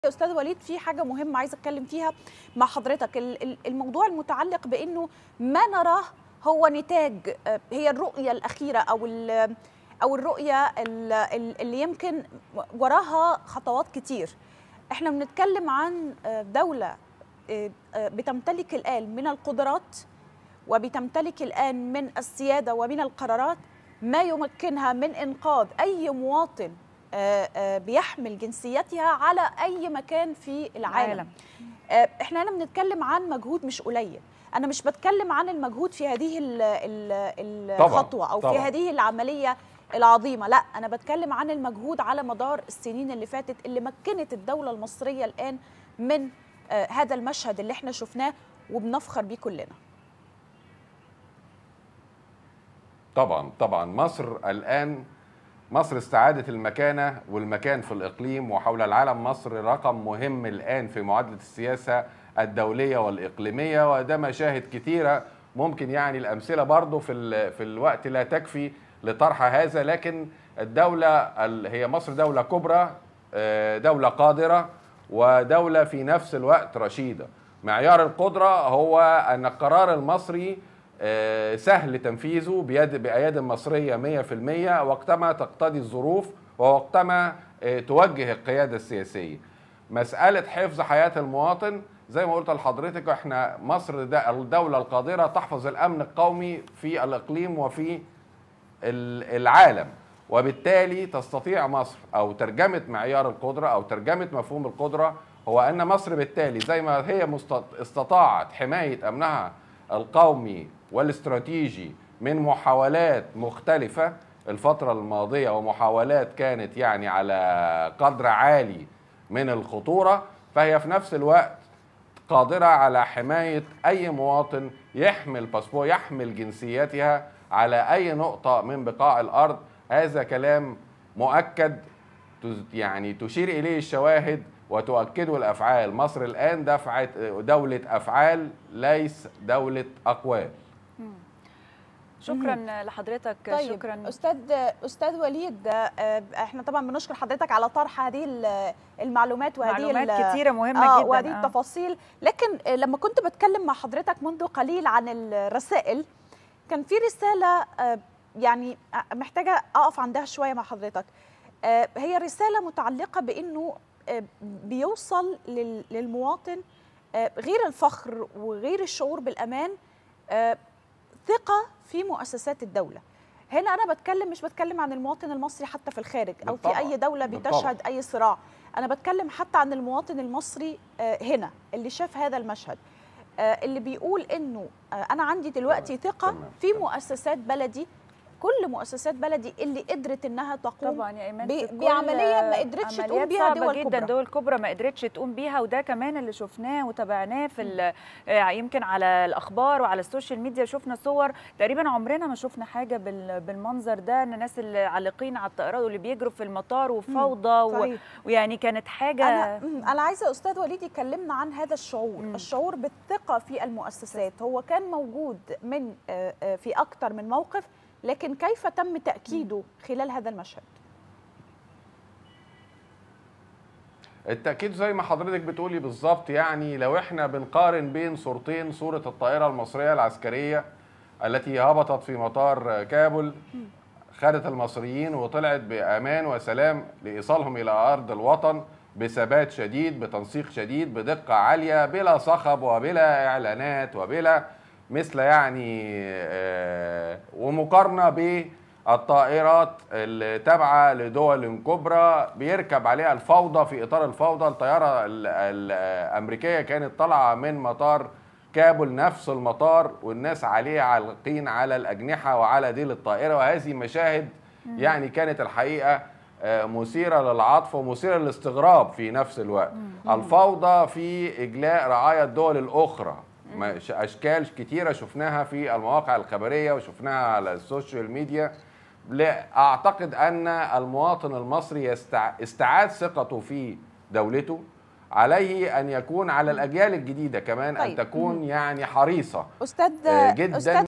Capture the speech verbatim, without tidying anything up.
أستاذ وليد، في حاجة مهمة عايزة أتكلم فيها مع حضرتك. الموضوع المتعلق بأنه ما نراه هو نتاج، هي الرؤية الأخيرة أو أو الرؤية اللي يمكن وراها خطوات كتير. احنا بنتكلم عن دولة بتمتلك الآن من القدرات وبتمتلك الآن من السيادة ومن القرارات ما يمكنها من إنقاذ أي مواطن بيحمل جنسيتها على أي مكان في العالم. احنا هنا بنتكلم عن مجهود مش قليل. أنا مش بتكلم عن المجهود في هذه الخطوة أو طبعًا. في هذه العملية العظيمة، لا، أنا بتكلم عن المجهود على مدار السنين اللي فاتت اللي مكنت الدولة المصرية الآن من هذا المشهد اللي احنا شفناه وبنفخر بيه كلنا. طبعا طبعا مصر الآن مصر استعادت المكانة والمكان في الإقليم وحول العالم. مصر رقم مهم الآن في معادلة السياسة الدولية والإقليمية، وده مشاهد كثيرة ممكن يعني الأمثلة برضو في في الوقت لا تكفي لطرح هذا، لكن الدولة هي مصر دولة كبرى، دولة قادرة، ودولة في نفس الوقت رشيدة. معيار القدرة هو أن القرار المصري سهل تنفيذه بيد بأياد مصرية مية في المية وقتما تقتضي الظروف ووقتما توجه القيادة السياسية. مسألة حفظ حياة المواطن زي ما قلت لحضرتك، احنا مصر الدولة القادرة تحفظ الأمن القومي في الإقليم وفي العالم، وبالتالي تستطيع مصر أو ترجمة معيار القدرة أو ترجمة مفهوم القدرة هو أن مصر بالتالي زي ما هي استطاعت حماية أمنها القومي والاستراتيجي من محاولات مختلفة الفترة الماضية، ومحاولات كانت يعني على قدر عالي من الخطورة، فهي في نفس الوقت قادرة على حماية أي مواطن يحمل باسبور يحمل جنسيتها على أي نقطة من بقاع الأرض. هذا كلام مؤكد يعني تشير إليه الشواهد وتؤكده الأفعال. مصر الآن دفعت دولة أفعال ليس دولة أقوال. شكرا مم. لحضرتك. طيب. شكرا استاذ استاذ وليد، احنا طبعا بنشكر حضرتك على طرح هذه المعلومات وهذه معلومات كثيره مهمه آه جدا وهذه آه. التفاصيل. لكن لما كنت بتكلم مع حضرتك منذ قليل عن الرسائل، كان في رساله يعني محتاجه اقف عندها شويه مع حضرتك. هي رساله متعلقه بانه بيوصل للمواطن غير الفخر وغير الشعور بالامان ثقة في مؤسسات الدولة. هنا أنا بتكلم مش بتكلم عن المواطن المصري حتى في الخارج أو في أي دولة بتشهد أي صراع، أنا بتكلم حتى عن المواطن المصري هنا اللي شاف هذا المشهد، اللي بيقول إنه أنا عندي دلوقتي ثقة في مؤسسات بلدي، كل مؤسسات بلدي اللي قدرت انها تقوم طبعا يا ايمان بعمليه ما قدرتش تقوم بيها دول جدا كبرى. دول كبرى ما قدرتش تقوم بيها، وده كمان اللي شفناه وتابعناه في يمكن على الاخبار وعلى السوشيال ميديا. شفنا صور تقريبا عمرنا ما شفنا حاجه بالمنظر ده، ان الناس اللي عالقين على الطائرات واللي بيجروا في المطار وفوضى و... ويعني كانت حاجه. انا انا عايزه استاذ وليد يكلمنا عن هذا الشعور، مم. الشعور بالثقه في المؤسسات. هو كان موجود من في اكثر من موقف، لكن كيف تم تأكيده خلال هذا المشهد؟ التأكيد زي ما حضرتك بتقولي بالظبط. يعني لو احنا بنقارن بين صورتين، صورة الطائرة المصرية العسكرية التي هبطت في مطار كابول خدت المصريين وطلعت بأمان وسلام لإيصالهم إلى أرض الوطن بثبات شديد، بتنسيق شديد، بدقة عالية، بلا صخب وبلا إعلانات وبلا مثل يعني آه ومقارنة بالطائرات التابعة لدول كبرى بيركب عليها الفوضى في إطار الفوضى. الطيارة الأمريكية كانت طالعة من مطار كابول، نفس المطار، والناس عليه عالقين على الأجنحة وعلى ديل الطائرة، وهذه مشاهد يعني كانت الحقيقة مثيرة للعطف ومثيرة للاستغراب في نفس الوقت. الفوضى في إجلاء رعايا الدول الأخرى، أشكال كتيرة شفناها في المواقع الخبرية وشفناها على السوشيال ميديا. أعتقد أن المواطن المصري استعاد ثقته في دولته. عليه أن يكون على الأجيال الجديدة كمان طيب. أن تكون يعني حريصة أستاذ جدا أستاذ